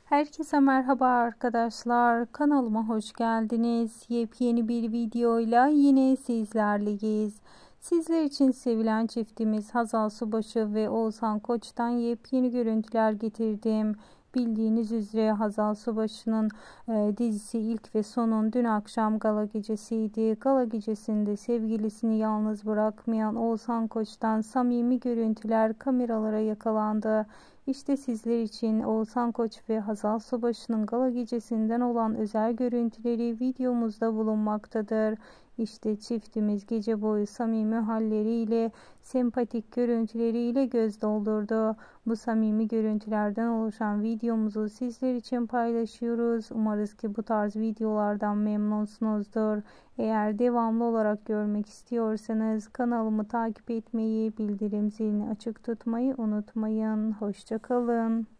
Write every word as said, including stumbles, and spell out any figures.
Herkese merhaba arkadaşlar. Kanalıma hoş geldiniz. Yepyeni bir videoyla yine sizlerleyiz. Sizler için sevilen çiftimiz Hazal Subaşı ve Oğuzhan Koç'tan yepyeni görüntüler getirdim. Bildiğiniz üzere Hazal Subaşı'nın e, dizisi ilk ve sonun dün akşam gala gecesiydi. Gala gecesinde sevgilisini yalnız bırakmayan Oğuzhan Koç'tan samimi görüntüler kameralara yakalandı. İşte sizler için Oğuzhan Koç ve Hazal Subaşı'nın gala gecesinden olan özel görüntüleri videomuzda bulunmaktadır. İşte çiftimiz gece boyu samimi halleriyle, sempatik görüntüleriyle göz doldurdu. Bu samimi görüntülerden oluşan videomuzu sizler için paylaşıyoruz. Umarız ki bu tarz videolardan memnunsunuzdur. Eğer devamlı olarak görmek istiyorsanız kanalımı takip etmeyi, bildirim zilini açık tutmayı unutmayın. Hoşça kalın.